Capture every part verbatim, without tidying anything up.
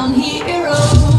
unknown hero.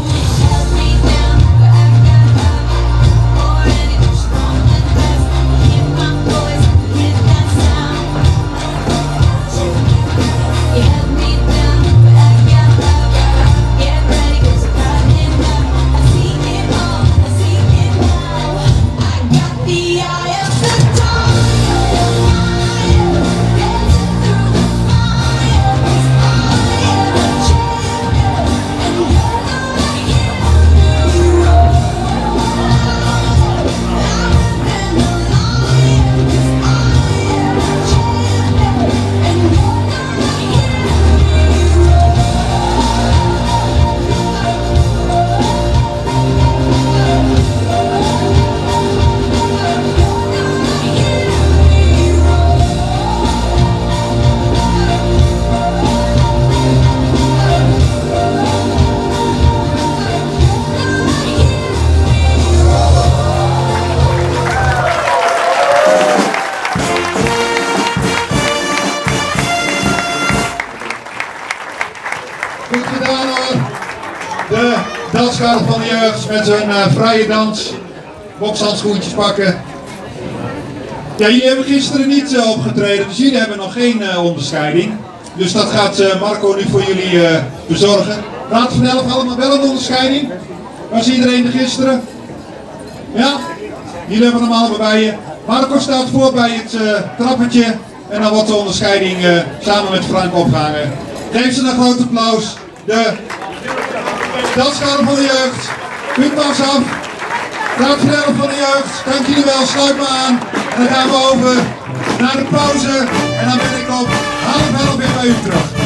Goed gedaan hoor. De danskader van de jeugd met zijn uh, vrije dans. Bokshandschoentjes pakken. Ja, jullie hebben gisteren niet uh, opgetreden, dus jullie hebben nog geen uh, onderscheiding. Dus dat gaat uh, Marco nu voor jullie uh, bezorgen. Raad van elf allemaal wel een onderscheiding. Was iedereen er gisteren? Ja? Jullie hebben hem allemaal bij je. Marco staat voor bij het uh, trappetje. En dan wordt de onderscheiding uh, samen met Frank opgehangen. Geef ze een groot applaus. De danskader van de jeugd. Puntpas af. Raad van elf van de jeugd. Dank jullie wel. Sluit me aan. En dan gaan we over naar de pauze. En dan ben ik op half elf weer bij u terug.